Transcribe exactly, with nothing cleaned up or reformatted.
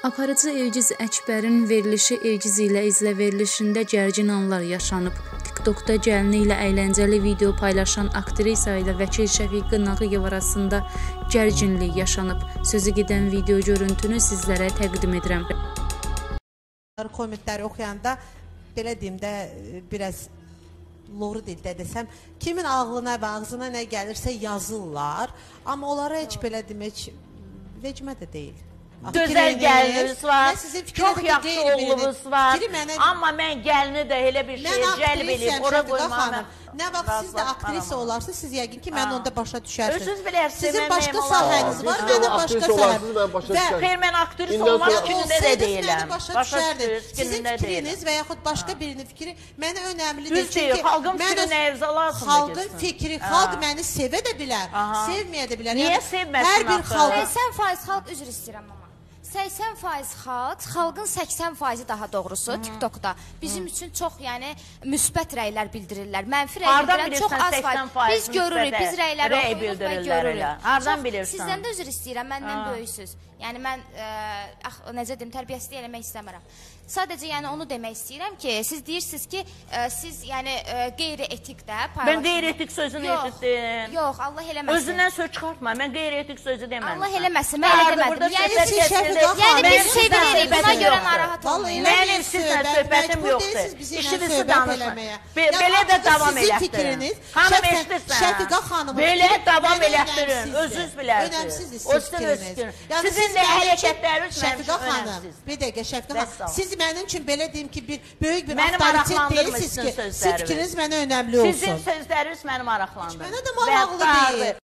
Aparıcı Elgiz Əkbərin verilişi Elgiz ilə izlə verilişində gərgin anlar yaşanıb. TikTokda gəlini ilə əyləncəli video paylaşan aktrisa ilə Vəkil Şəfiqə Nağıyev arasında gərginlik yaşanıb. Sözü gedən video görüntünü sizlərə təqdim edirəm. Kommentləri oxuyanda belə deyim də biraz loru dildə desəm, kimin ağlına və ağzına nə gəlirsə yazırlar, amma onlara heç belə demək vecmə də deyil. Gözəl gəliniz var, çox yaxşı oğlunuz var, amma mən gəlini də elə bir şey cəlb edib, ora qoymağım. Nə vaxt siz də aktrisa olarsınız, siz yəqin ki, mən onda başa düşərsiniz. Özünüz bilərsiniz, sizin başqa sahəniz var, mənim başqa sahəm. Xeyr, mən aktrisa olmaq günündə də deyiləm. Başa düşərdiniz. Sizin fikriniz və yaxud başqa birinin fikri mənə önəmlidir. Düz deyil, xalqın fikri nə evzə lazımdır? Xalqın fikri, xalq məni sevə də bilər, sevməyə də bilər. Niyə sevməsin axı? səksən faiz xalq, üzr istəyirəm amma. səksən faiz xalq, xalqın səksən faizi daha doğrusu TikTokda bizim üçün çox, yəni müsbət rəylər bildirirlər. Mənfi rəy bildirən çox az var. Biz görürük, biz rəyləri oxuyuruq və görürük. Hardan bilirsən? Sizdən də üzr istəyirəm, məndən böyüksüz. Yəni mən, necə deyim, tərbiyəsiz eləmək istəmirəm. Sadəcə yəni onu demək istəyirəm ki, siz deyirsiniz ki, siz yəni qeyri-etik də paylaşın. Mən qeyri-etik sözünü eşitdim. Yox, Allah eləməsin. Özündən söz çıxartma, mən qeyri-etik sözü deməmişəm. Allah eləməsin, mən elə demədim. Yəni biz sevirik, buna görə narahat olmayın. Mənim sizlə söhbətim yoxdur. İşinizi danışın. Belə də davam elətdirin. Xanım eşidirsən? Belə davam elətdirin. Özünüz bilərsiniz. O sizin özünüz. Sizin də hərəkətləriniz mənim üçün önəmsiz. Bir dəqiqə Şəfiqə xanım, siz mənim üçün belə deyim ki, bir böyük bir avtoritet deyilsiniz ki, siz fikriniz mənə önəmli olsun. Sizin sözləriniz məni maraqlandırır. Mənə də maraqlı deyil.